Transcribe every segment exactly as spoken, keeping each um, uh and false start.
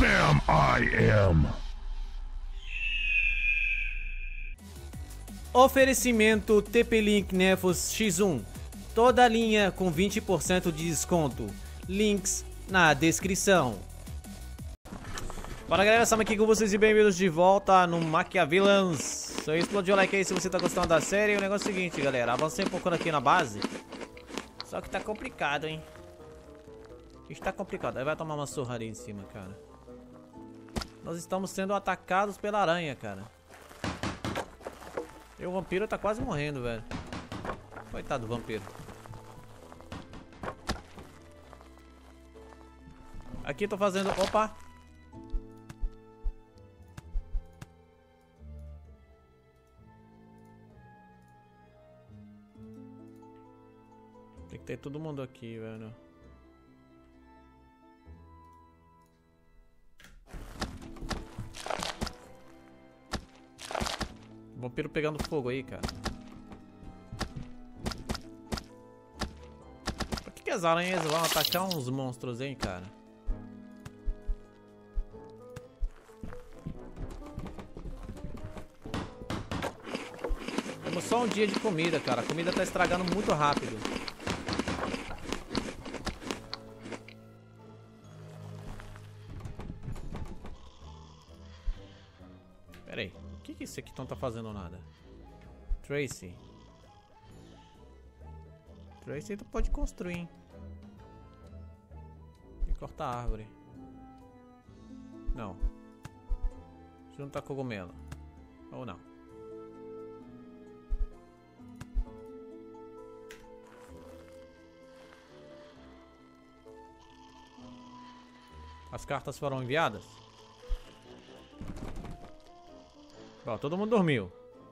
Sam I am. Oferecimento T P-Link Nefos X um. Toda a linha com vinte por cento de desconto. Links na descrição. Fala galera, estamos aqui com vocês e bem-vindos de volta no Machiavillans. Só explodiu o like aí se você tá gostando da série. O negócio é o seguinte, galera, avancei um pouco aqui na base. Só que tá complicado, hein. Está complicado, aí vai tomar uma surra ali em cima, cara. Nós estamos sendo atacados pela aranha, cara. E o vampiro tá quase morrendo, velho. Coitado do vampiro. Aqui tô fazendo... Opa! Tem que ter todo mundo aqui, velho. Vampiro pegando fogo aí, cara. Por que, que as aranhas vão atacar uns monstros, hein, cara? Temos só um dia de comida, cara. A comida tá estragando muito rápido. Pera aí. O que que esse aqui não tá fazendo nada? Tracy. Tracy tu pode construir, hein? E cortar a árvore. Não. Junta cogumelo. Ou não. As cartas foram enviadas? Bom, todo mundo dormiu.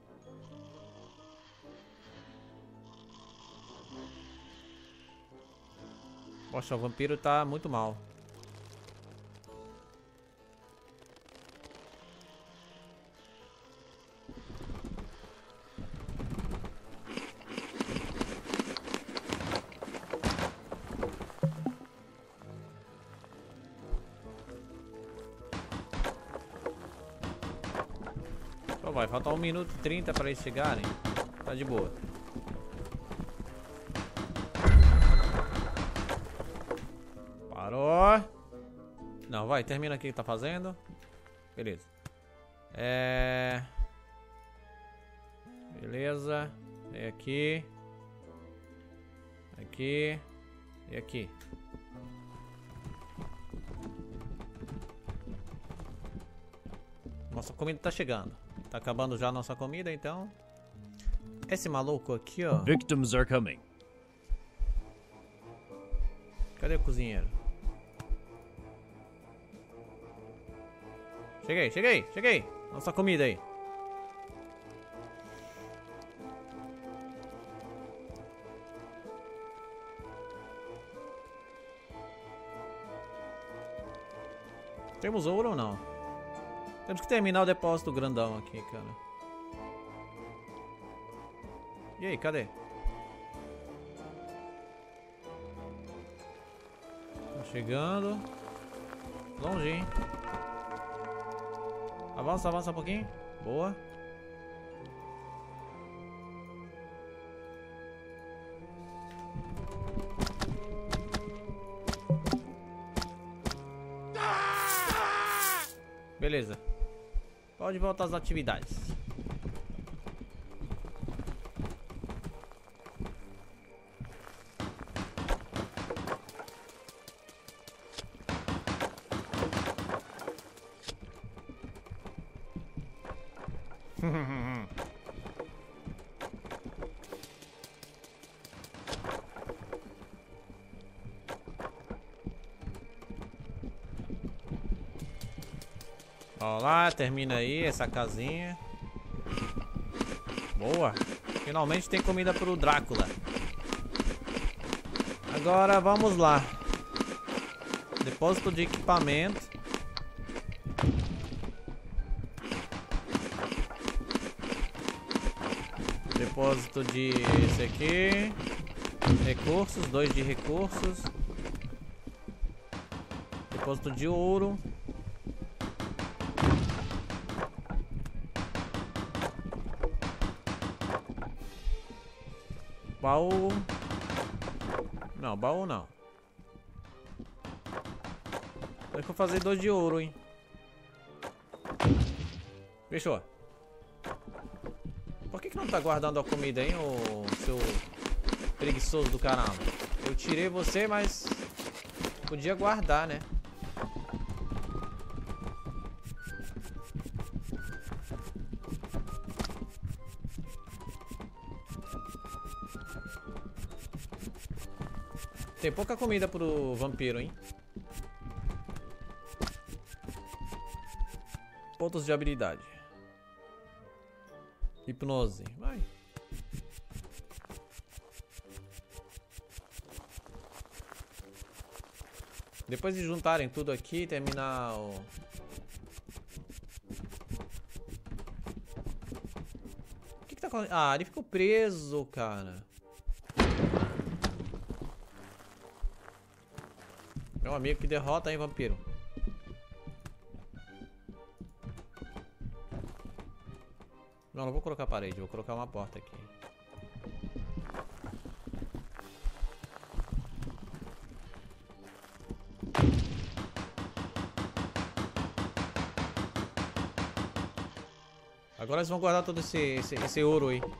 Poxa, o vampiro tá muito mal. Vai faltar um minuto e trinta para eles chegarem. Tá de boa. Parou. Não, vai, termina aqui o que tá fazendo. Beleza. É... Beleza. É aqui. Aqui. E aqui. Nossa comida tá chegando. Tá acabando já a nossa comida, então. Esse maluco aqui, ó. Victims are coming. Cadê o cozinheiro? Cheguei, cheguei, cheguei. Nossa comida aí. Temos ouro ou não? Temos que terminar o depósito grandão aqui, cara. E aí, cadê? Tá chegando. Longe, hein? Avança, avança um pouquinho. Boa. Beleza. Pode voltar às atividades. Ó lá, termina aí essa casinha. Boa. Finalmente tem comida pro Drácula. Agora vamos lá. Depósito de equipamento. Depósito de esse aqui. Recursos, dois de recursos. Depósito de ouro. Baú. Não, baú não. Tem que eu fazer dois de ouro, hein? Fechou. Por que que não tá guardando a comida, hein, ô seu preguiçoso do caramba? Eu tirei você, mas podia guardar, né? Tem pouca comida pro vampiro, hein? Pontos de habilidade. Hipnose. Vai. Depois de juntarem tudo aqui, terminar o... O que que tá acontecendo? Ah, ele ficou preso, cara. Meu amigo que derrota, hein, vampiro. Não, não vou colocar parede, vou colocar uma porta aqui. Agora eles vão guardar todo esse, esse, esse ouro aí.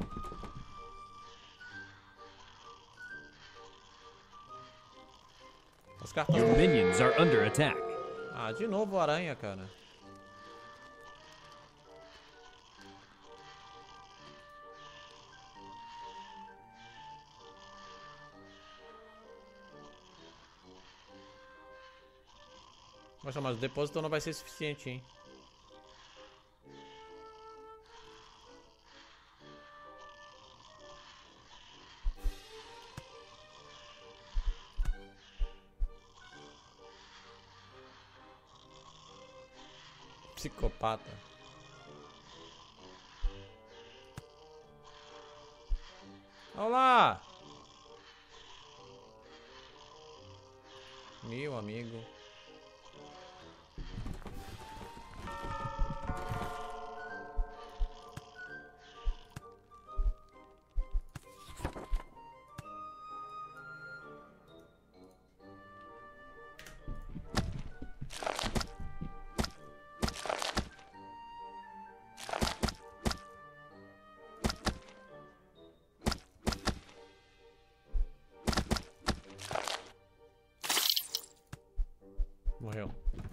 Os cartões. Your minions are under attack. Ah, de novo o aranha, cara. Poxa, mas o depósito não vai ser suficiente, hein? Psicopata. Olá! Meu amigo. Morreu.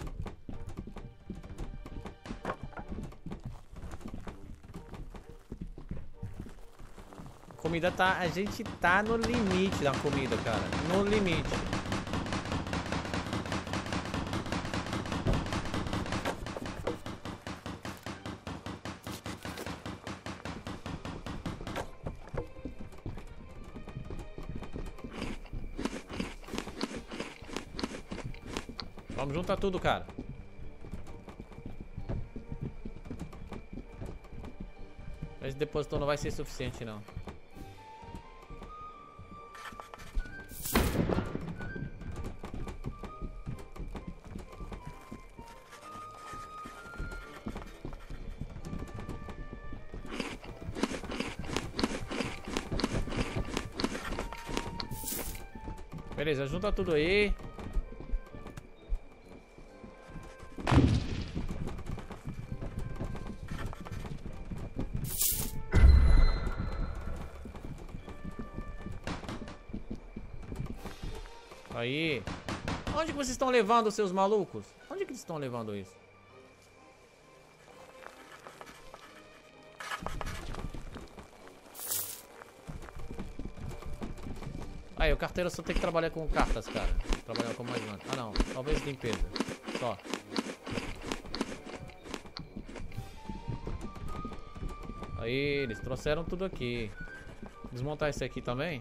Comida tá... A gente tá no limite da comida, cara. No limite. Vamos juntar tudo, cara. Esse depósito não vai ser suficiente, não. Beleza, junta tudo aí. Aí. Onde que vocês estão levando, seus malucos? Onde que eles estão levando isso? Aí, o carteiro só tem que trabalhar com cartas, cara. Trabalhar com mais nada. Ah, não. Talvez limpeza. Só. Aí, eles trouxeram tudo aqui. Desmontar esse aqui também.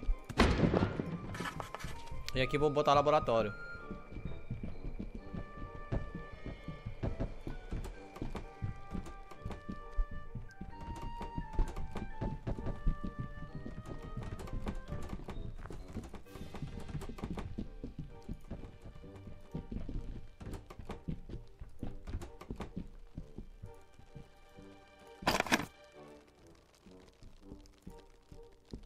E aqui vou botar laboratório.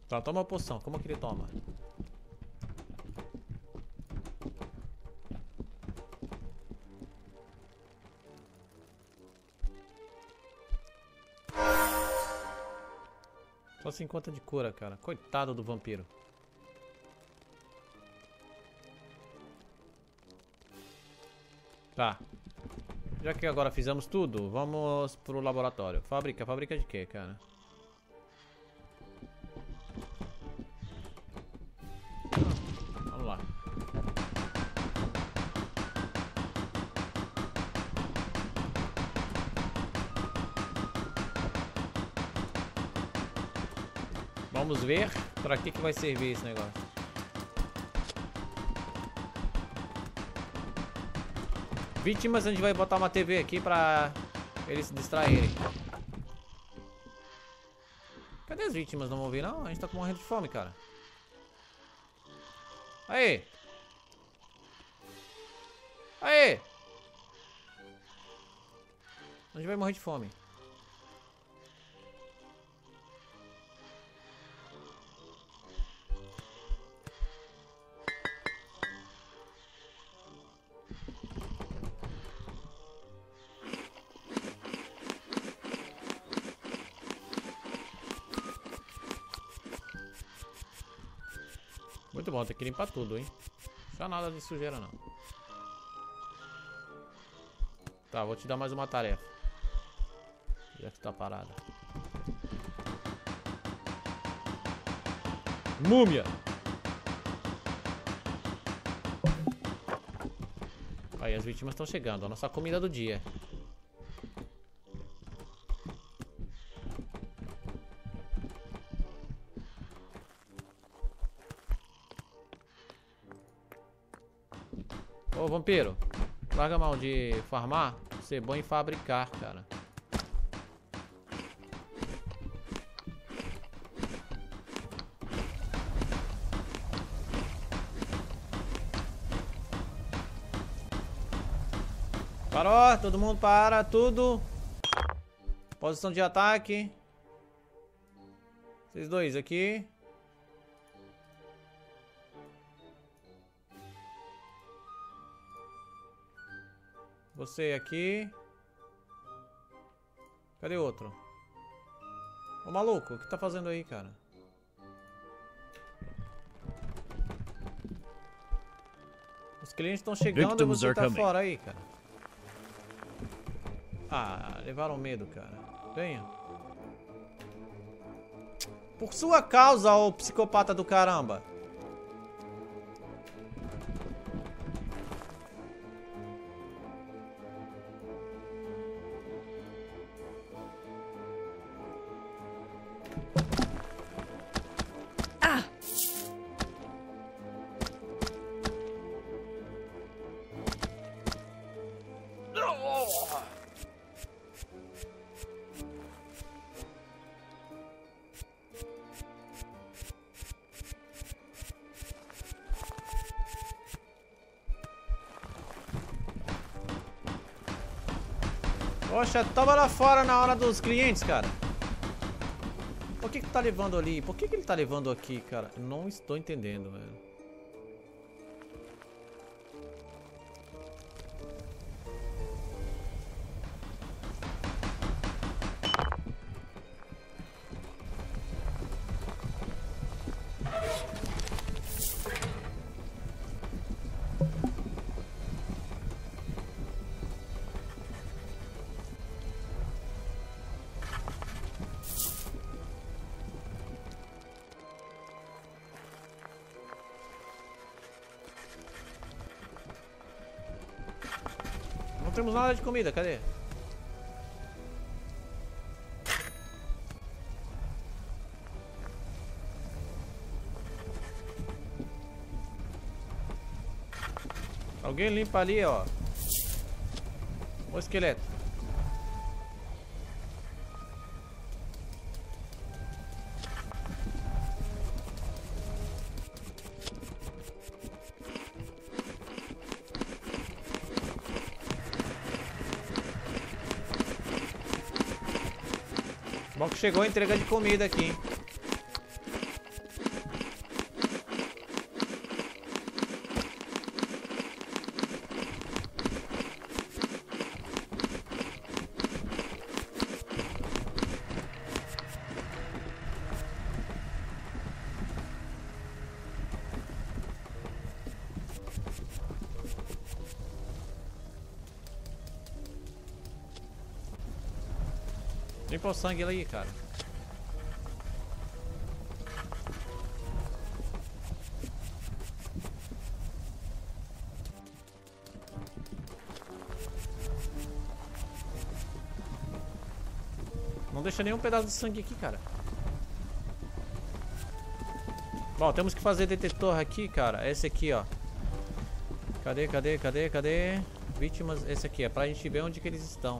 Tá, toma uma poção. Como que ele toma? Só cinquenta de cura, cara. Coitado do vampiro. Tá. Já que agora fizemos tudo, vamos pro laboratório. Fábrica. Fábrica de quê, cara? Ah, vamos lá. Vamos ver pra que que vai servir esse negócio. Vítimas, a gente vai botar uma T V aqui pra eles se distraírem. Cadê as vítimas? Não vão vir não? A gente tá morrendo de fome, cara. Aê! Aê! A gente vai morrer de fome. Muito bom, tem que limpar tudo, hein? Não nada de sujeira, não. Tá, vou te dar mais uma tarefa. Já que tá parada. Múmia! Aí, as vítimas estão chegando. A nossa comida do dia. Ô, vampiro, larga a mão de farmar, ser bom em fabricar, cara. Parou, todo mundo para, tudo. Posição de ataque. Vocês dois aqui. Você aqui. Cadê o outro? Ô maluco, o que tá fazendo aí, cara? Os clientes estão chegando e você tá fora aí, cara. Ah, levaram medo, cara. Venha. Por sua causa, ô psicopata do caramba. Poxa, tava lá fora na hora dos clientes, cara. Por que que tá levando ali? Por que que ele tá levando aqui, cara? Não estou entendendo, velho. Não temos nada de comida, cadê? Alguém limpa ali, ó. O esqueleto. Bom que chegou a entrega de comida aqui, hein? Limpa o sangue aí, cara. Não deixa nenhum pedaço de sangue aqui, cara. Bom, temos que fazer detetor aqui, cara. Esse aqui, ó. Cadê, cadê, cadê, cadê? Vítimas, esse aqui, é pra gente ver onde que eles estão.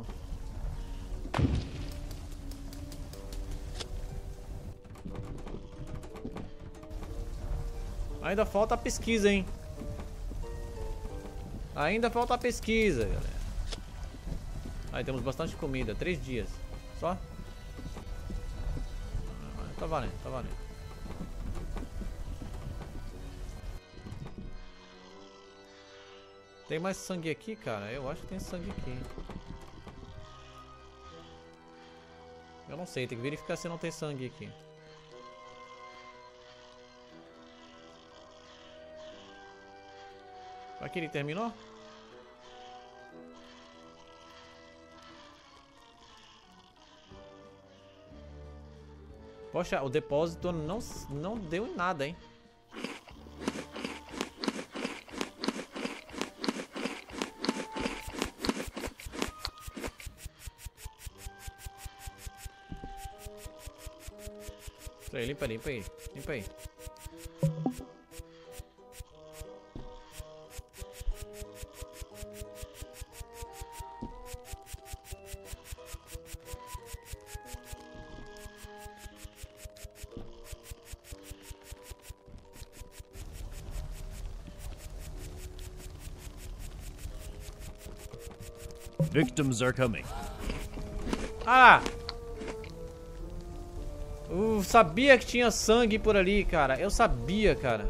Ainda falta a pesquisa, hein? Ainda falta a pesquisa, galera. Aí temos bastante comida, três dias. Só? Tá valendo, tá valendo. Tem mais sangue aqui, cara? Eu acho que tem sangue aqui. Eu não sei, tem que verificar se não tem sangue aqui. Aqui ele terminou? Poxa, o depósito não, não deu em nada, hein? Aí, limpa, limpa aí, limpa aí. Victims are coming. Ah! Eu sabia que tinha sangue por ali, cara. Eu sabia, cara.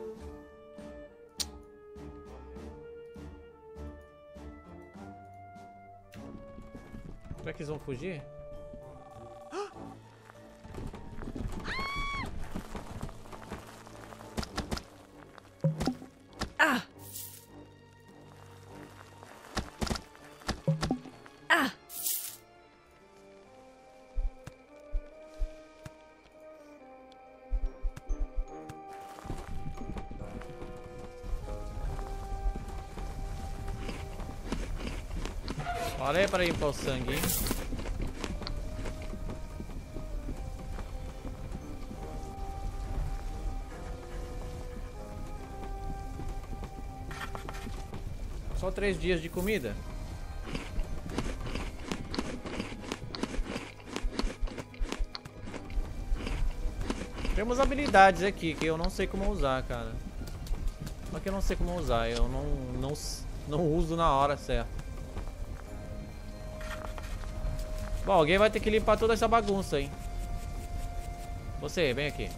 Será que eles vão fugir? Ah! Ah! Olha aí para limpar o sangue, hein? Só três dias de comida? Temos habilidades aqui que eu não sei como usar, cara. Só que eu não sei como usar, eu não, não, não uso na hora certa. Bom, alguém vai ter que limpar toda essa bagunça, hein? Você, vem aqui.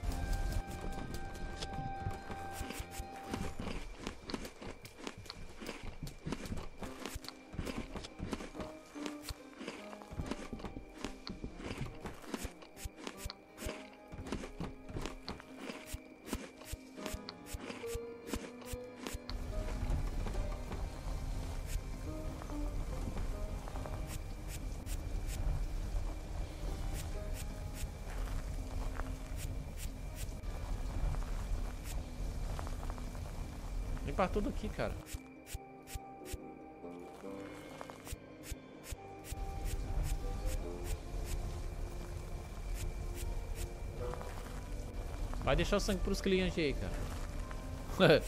Limpar tudo aqui, cara. Vai deixar o sangue pros clientes aí, cara.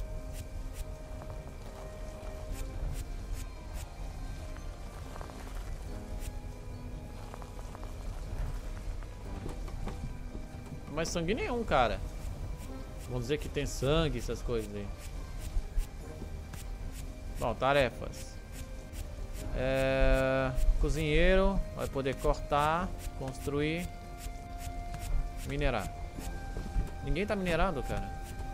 Mais sangue nenhum, cara. Vamos dizer que tem sangue, essas coisas aí. Bom, tarefas. É... Cozinheiro vai poder cortar, construir, minerar. Ninguém tá minerando, cara.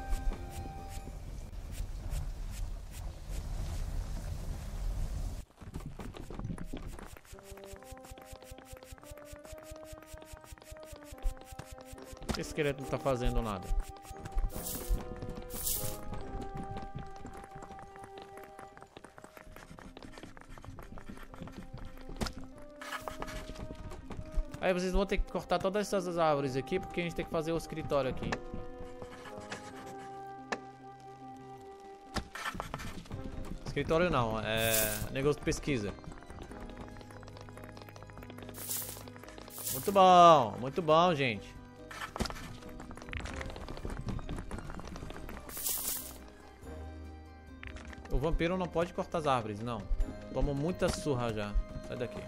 Esse esqueleto não tá fazendo nada. Aí vocês vão ter que cortar todas essas árvores aqui, porque a gente tem que fazer o escritório aqui. Escritório não, é negócio de pesquisa. Muito bom, muito bom, gente. O vampiro não pode cortar as árvores, não. Tomou muita surra já. Sai daqui.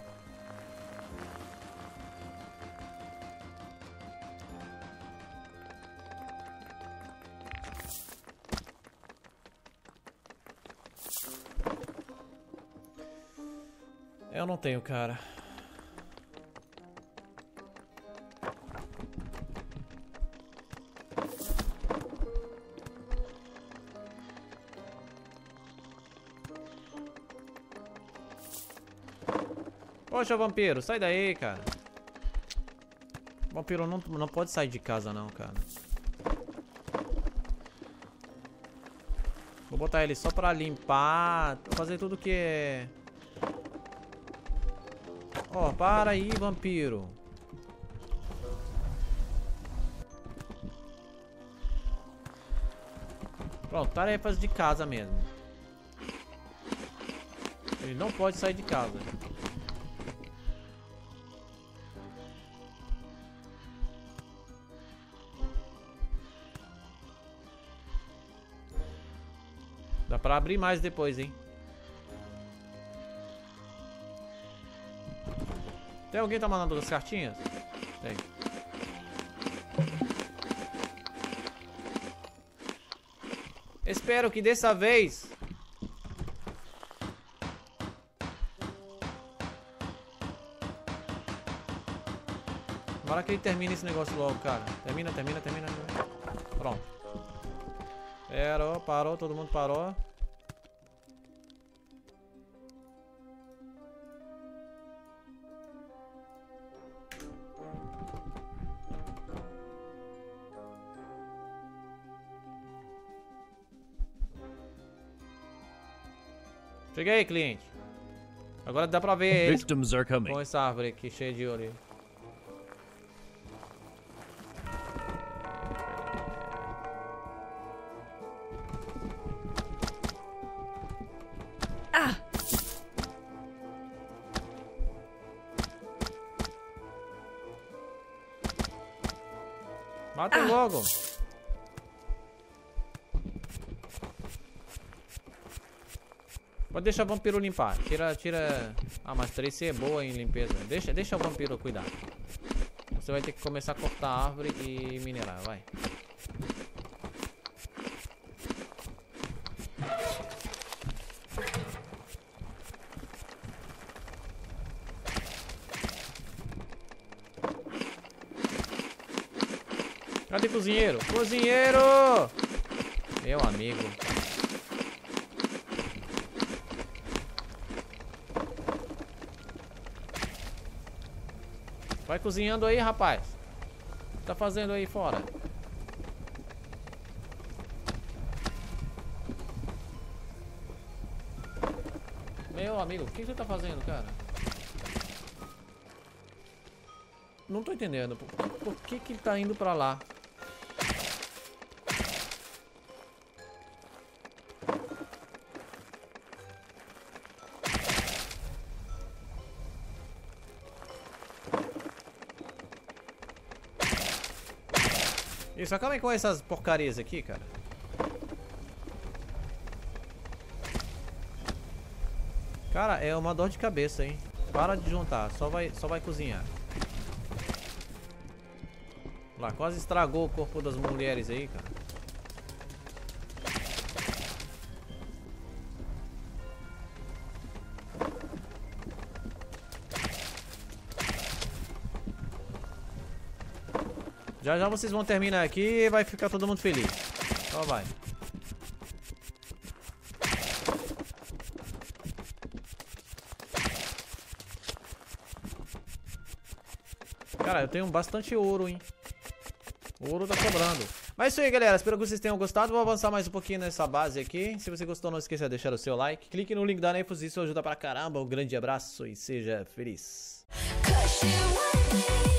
Eu não tenho, cara. Poxa, vampiro, sai daí, cara. Vampiro não, não pode sair de casa, não, cara. Vou botar ele só pra limpar, fazer tudo que é... Ó, oh, para aí, vampiro. Pronto, tarefas de casa mesmo. Ele não pode sair de casa. Dá pra abrir mais depois, hein? Tem alguém que tá mandando as cartinhas? Tem. Espero que dessa vez... Bora que ele termine esse negócio logo, cara. Termina, termina, termina. Pronto. Parou, parou, todo mundo parou. Cheguei, cliente. Agora dá pra ver eles Victims are coming. com essa árvore aqui cheia de ouro. Ah! Mata ah. logo. Pode deixar o vampiro limpar. Tira, tira... Ah, mas três C é boa em limpeza. Deixa, deixa o vampiro cuidar. Você vai ter que começar a cortar a árvore e minerar, vai. Cadê o cozinheiro? Cozinheiro! Meu amigo. Vai cozinhando aí, rapaz. O que tá fazendo aí fora? Meu amigo, o que você tá fazendo, cara? Não tô entendendo. Por, por que que ele tá indo pra lá? Isso, acabem com essas porcarias aqui, cara. Cara, é uma dor de cabeça, hein? Para de juntar, só vai, só vai cozinhar. Lá, quase estragou o corpo das mulheres aí, cara. Já já vocês vão terminar aqui e vai ficar todo mundo feliz. Só vai. Cara, eu tenho bastante ouro, hein? O ouro tá sobrando. Mas é isso aí, galera. Espero que vocês tenham gostado. Vou avançar mais um pouquinho nessa base aqui. Se você gostou, não esqueça de deixar o seu like. Clique no link da Nefus, isso ajuda pra caramba. Um grande abraço e seja feliz. Cause you want me.